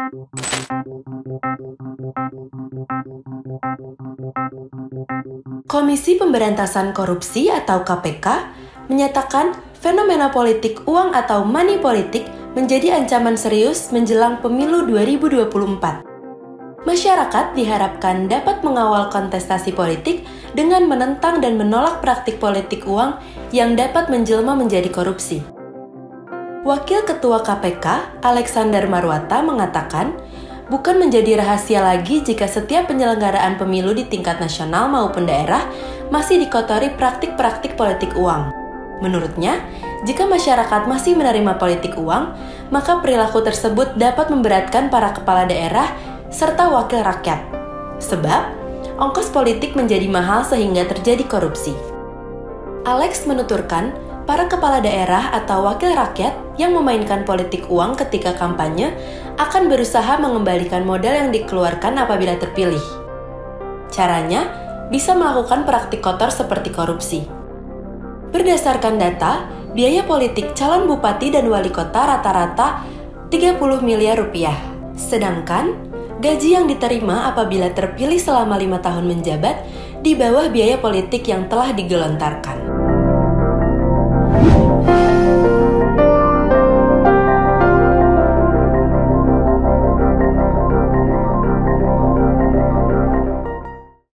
Komisi Pemberantasan Korupsi atau KPK menyatakan fenomena politik uang atau money politik menjadi ancaman serius menjelang pemilu 2024. Masyarakat diharapkan dapat mengawal kontestasi politik dengan menentang dan menolak praktik politik uang yang dapat menjelma menjadi korupsi. Wakil Ketua KPK, Alexander Marwata, mengatakan, bukan menjadi rahasia lagi jika setiap penyelenggaraan pemilu di tingkat nasional maupun daerah masih dikotori praktik-praktik politik uang. Menurutnya, jika masyarakat masih menerima politik uang, maka perilaku tersebut dapat memberatkan para kepala daerah serta wakil rakyat. Sebab, ongkos politik menjadi mahal sehingga terjadi korupsi. Alex menuturkan, para kepala daerah atau wakil rakyat yang memainkan politik uang ketika kampanye akan berusaha mengembalikan modal yang dikeluarkan apabila terpilih. Caranya, bisa melakukan praktik kotor seperti korupsi. Berdasarkan data, biaya politik calon bupati dan wali kota rata-rata 30 miliar rupiah. Sedangkan, gaji yang diterima apabila terpilih selama 5 tahun menjabat di bawah biaya politik yang telah digelontarkan.